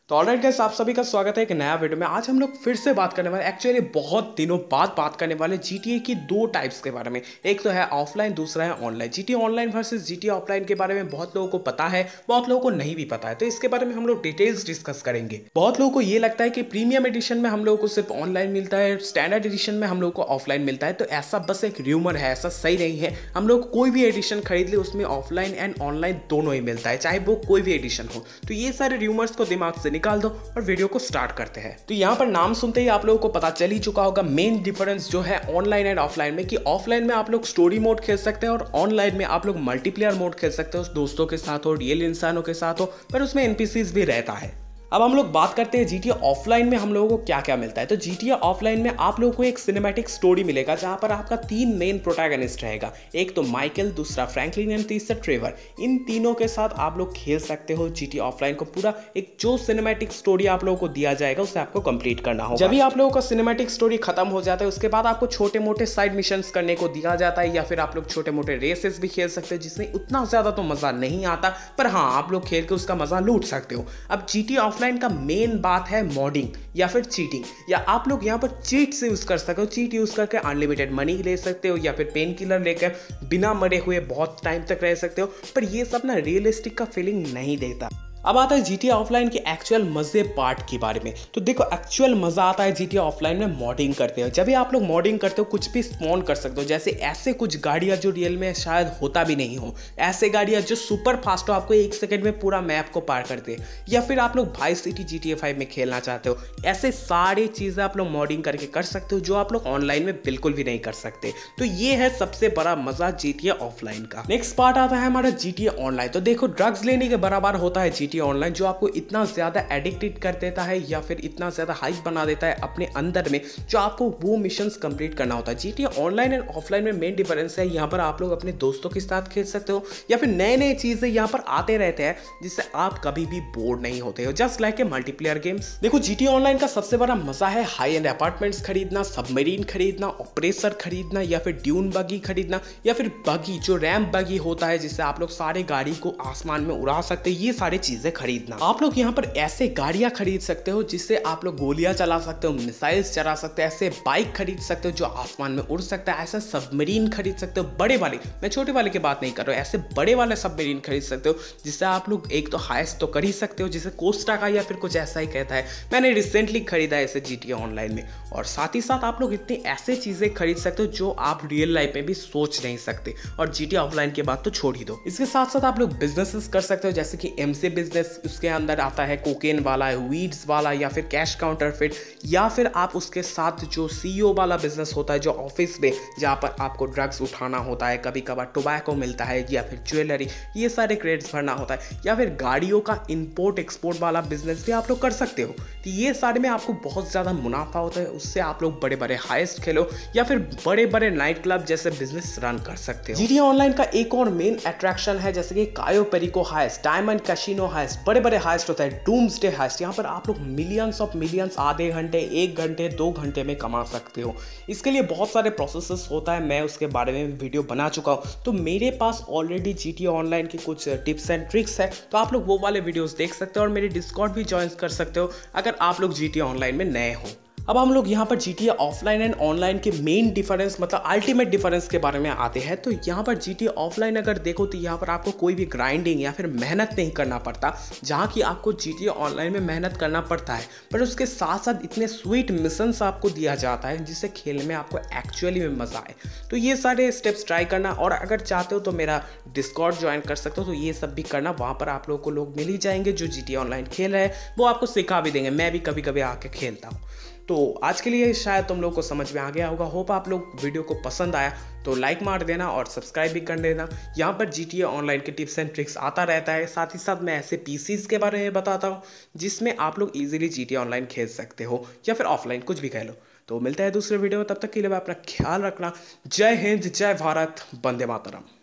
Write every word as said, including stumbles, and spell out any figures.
तो alright guys, आप सभी का स्वागत है एक नया वीडियो में। आज हम लोग फिर से बात करने वाले, एक्चुअली बहुत दिनों बाद बात करने वाले जीटीए की दो टाइप्स के बारे में। एक तो है ऑफलाइन, दूसरा है online. GTA online versus GTA offline के बारे में बहुत लोगों को पता है, बहुत लोगों को नहीं भी पता है, तो इसके बारे में हम लोग डिटेल्स डिस्कस करेंगे। बहुत लोगों को ये लगता है कि प्रीमियम एडिशन में हम लोगों को सिर्फ ऑनलाइन मिलता है, स्टैंडर्ड एडिशन में हम लोग को ऑफलाइन मिलता है। तो ऐसा बस एक र्यूमर है, ऐसा सही नहीं है। हम लोग कोई भी एडिशन खरीद ले उसमें ऑफलाइन एंड ऑनलाइन दोनों ही मिलता है, चाहे वो कोई भी एडिशन हो। तो ये सारे र्यूमर्स को दिमाग से निकाल दो और वीडियो को स्टार्ट करते हैं। तो यहाँ पर नाम सुनते ही आप लोगों को पता चल ही चुका होगा मेन डिफरेंस जो है ऑनलाइन एंड ऑफलाइन में, कि ऑफलाइन में आप लोग स्टोरी मोड खेल सकते हैं और ऑनलाइन में आप लोग मल्टीप्लेयर मोड खेल सकते हो, दोस्तों के साथ हो, रियल इंसानों के साथ हो, पर उसमें एनपीसीज भी रहता है। अब हम लोग बात करते हैं जीटीए ऑफलाइन में हम लोगों को क्या क्या मिलता है। तो जीटीए ऑफलाइन में आप लोगों को एक सिनेमैटिक स्टोरी मिलेगा जहां पर आपका तीन मेन प्रोटैगनिस्ट रहेगा, एक तो माइकल, दूसरा फ्रैंकलिन एंड तीसरा ट्रेवर। इन तीनों के साथ आप लोग खेल सकते हो जीटीए ऑफलाइन को। पूरा एक जो सिनेमैटिक स्टोरी आप लोगों को दिया जाएगा उसे आपको कंप्लीट करना होगा। जब भी आप लोगों का सिनेमैटिक स्टोरी खत्म हो जाता है उसके बाद आपको छोटे मोटे साइड मिशंस करने को दिया जाता है, या फिर आप लोग छोटे मोटे रेसेस भी खेल सकते हो जिसमें उतना ज्यादा तो मजा नहीं आता, पर हाँ आप लोग खेल के उसका मजा लूट सकते हो। अब जीटीए ऑफलाइन का मेन बात है मॉडिंग या फिर चीटिंग, या आप लोग यहाँ पर चीट से यूज कर सकते हो। चीट यूज करके अनलिमिटेड मनी ले सकते हो, या फिर पेन किलर लेकर बिना मरे हुए बहुत टाइम तक रह सकते हो, पर ये सब ना रियलिस्टिक का फीलिंग नहीं देता। अब आता है जीटीए ऑफलाइन के एक्चुअल मजे पार्ट के बारे में। तो देखो, एक्चुअल मजा आता है जीटीए ऑफलाइन में मॉडिंग करते हो। जब भी आप लोग मॉडिंग करते हो कुछ भी स्पॉन कर सकते हो, जैसे ऐसे कुछ गाड़ियां जो रियल में शायद होता भी नहीं हो, ऐसे गाड़ियां जो सुपर फास्ट हो, आपको एक सेकंड में पूरा मैप को पार करते हैं, या फिर आप लोग वाइस सिटी जीटीए फाइव में खेलना चाहते हो, ऐसे सारी चीजें आप लोग मॉडिंग करके कर सकते हो जो आप लोग ऑनलाइन में बिल्कुल भी नहीं कर सकते। तो ये है सबसे बड़ा मजा जीटीए ऑफलाइन का। नेक्स्ट पार्ट आता है हमारा जीटीए ऑनलाइन। तो देखो, ड्रग्स लेने के बराबर होता है जीटीए ऑनलाइन, जो आपको इतना ज्यादा एडिक्टेड कर देता है या फिर इतना ज्यादा हाइप बना देता है अपने अंदर में, जो आपको वो मिशंस कंप्लीट करना होता है। जीटीए ऑनलाइन एंड ऑफलाइन में मेन डिफरेंस है, यहाँ पर आप लोग अपने दोस्तों के साथ खेल सकते हो, या फिर नए नए चीजें यहाँ पर आते रहते हैं जिससे आप कभी भी बोर नहीं होते हो, just like a multiplayer games. देखो, जीटीए ऑनलाइन का सबसे बड़ा मजा है हाई एंड अपार्टमेंट्स खरीदना, सबमरीन खरीदना, ऑपरेसर खरीदना, या फिर ड्यून बगी खरीदना, या फिर बगी जो रैम बगी होता है जिससे आप लोग सारे गाड़ी को आसमान में उड़ा सकते हैं, ये सारी चीजें खरीदना। आप लोग यहाँ पर ऐसे गाड़ियां खरीद सकते हो जिससे आप लोग गोलियां चला सकते हो, मिसाइल्स चला सकते हो, ऐसे बाइक खरीद सकते हो जो आसमान में उड़ सकता है, ऐसे सबमरीन खरीद सकते हो बड़े वाले, मैं छोटे वाले की बात नहीं कर रहा हूँ, ऐसे बड़े वाले सबमरीन खरीद सकते हो जिससे आप लोग एक तो हाइस्ट तो कर ही सकते हो, जिसे कोस्टा का या फिर कुछ ऐसा ही कहता है। मैंने रिसेंटली खरीदा है ऐसे जीटीए ऑनलाइन में। और साथ ही साथ आप लोग इतनी ऐसे चीजें खरीद सकते हो जो आप रियल लाइफ में भी सोच नहीं सकते, और जीटीए ऑफलाइन के बाद तो छोड़ ही दो। इसके साथ साथ आप लोग बिजनेसेस कर सकते हो, जैसे कि एमसी बिजनेस, उसके अंदर आता है कोकेन वाला, वीड्स वाला, या फिर कैश काउंटरफिट, या फिर आप उसके साथ जो सीईओ वाला बिजनेस होता है जो ऑफिस में, जहाँ पर आपको ड्रग्स उठाना होता है, कभी कभार टोबैको मिलता है, या फिर ज्वेलरी, ये सारे क्रेडिट्स भरना होता है, या फिर गाड़ियों का इंपोर्ट एक्सपोर्ट वाला बिजनेस भी आप लोग कर सकते हो। तो ये सारे में आपको बहुत ज़्यादा मुनाफा होता है, उससे आप लोग बड़े बड़े हाइस्ट खेलो या फिर बड़े बड़े नाइट क्लब जैसे बिजनेस रन कर सकते हो। जीटीए ऑनलाइन का एक और मेन अट्रैक्शन है जैसे कि Cayo Perico heist, diamond casino heist, बड़े बड़े हाइस्ट होता है, डूम्सडे हाइस्ट। यहाँ पर आप लोग मिलियंस ऑफ मिलियंस आधे घंटे, एक घंटे, दो घंटे में कमा सकते हो। इसके लिए बहुत सारे प्रोसेसेस होता है, मैं उसके बारे में वीडियो बना चुका हूँ। तो मेरे पास ऑलरेडी जीटीए ऑनलाइन के कुछ टिप्स एंड ट्रिक्स है, तो आप लोग वो वाले वीडियोस देख सकते हो, और मेरी डिस्कॉर्ड भी ज्वाइन कर सकते हो अगर आप लोग जीटीए ऑनलाइन में नए हो। अब हम लोग यहाँ पर जीटीए ऑफलाइन एंड ऑनलाइन के मेन डिफरेंस, मतलब अल्टीमेट डिफरेंस के बारे में आते हैं। तो यहाँ पर जीटीए ऑफलाइन अगर देखो तो यहाँ पर आपको कोई भी ग्राइंडिंग या फिर मेहनत नहीं करना पड़ता, जहाँ की आपको जीटीए ऑनलाइन में मेहनत करना पड़ता है, पर उसके साथ साथ इतने स्वीट मिशंस आपको दिया जाता है जिससे खेलने में आपको एक्चुअली में मजा आए। तो ये सारे स्टेप्स ट्राई करना, और अगर चाहते हो तो मेरा डिस्कॉर्ड ज्वाइन कर सकते हो, तो ये सब भी करना। वहाँ पर आप लोगों को लोग मिल ही जाएंगे जो जीटीए ऑनलाइन खेल रहे हैं, वो आपको सिखा भी देंगे। मैं भी कभी कभी आके खेलता हूँ। तो आज के लिए शायद तुम लोग को समझ में आ गया होगा। होप आप लोग वीडियो को पसंद आया तो लाइक मार देना और सब्सक्राइब भी कर देना। यहाँ पर जीटीए ऑनलाइन के टिप्स एंड ट्रिक्स आता रहता है, साथ ही साथ मैं ऐसे पीसीज के बारे में बताता हूँ जिसमें आप लोग इजीली जीटीए ऑनलाइन खेल सकते हो, या फिर ऑफलाइन कुछ भी खेलो। तो मिलता है दूसरे वीडियो में, तब तक के लिए अपना ख्याल रखना। जय हिंद, जय भारत, वंदे मातरम।